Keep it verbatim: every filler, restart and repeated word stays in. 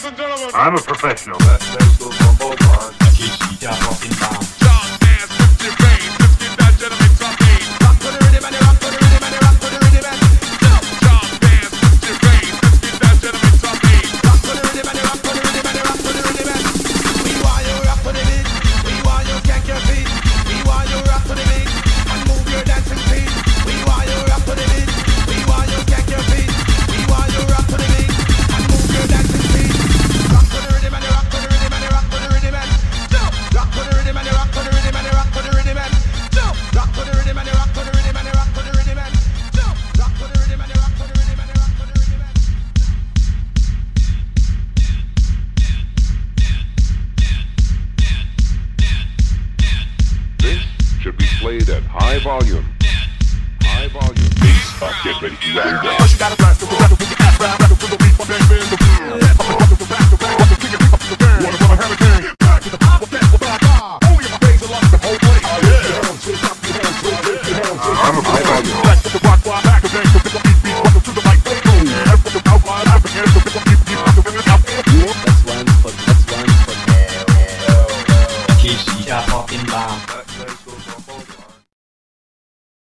and gentlemen. I'm a professional. That, that's the rumble on. Keep your fucking bomb. John dance with your veins. Let's get that gentleman something. Rock to the rhythm and rock to the rhythm and rock to the rhythm and John dance with your veins. Let's get that gentleman something. rock to the rhythm and rock to the rhythm and rock to the rhythm and we want you rock to the beat. We want you kick your feet. We want you rock to the beat and move your dancing feet. We want you rock to the beat. We want you kick your feet. We want you rock to the beat and move your dancing feet. Rock to the rhythm and rock to the rhythm and rock to the rhythm and rock to the rhythm and rock to the rhythm and rock to the rhythm and rock to the rhythm and rock to the rhythm and rock to the rhythm and rock to the rhythm and rock to the rhythm and rock to the rhythm and This should be played at high volume. High volume. Bass up, get ready to run down. First you gotta blast it, rattle with your ass, rap, rattle with the beat, my bang, bang, the beat. Up and up and back to back, up and kick it, pick up the bang. Water from a hurricane, back to the pop, back to back, ah. Only if my face along the whole place. I'm a professional. Back to the rock, rock, back to bang, so pick up beat, beat, welcome to the mic, play, go. Every the outline, African, so pick up beat, beat, welcome to the out. Let's run for, let's run for. Keep your fucking bomb.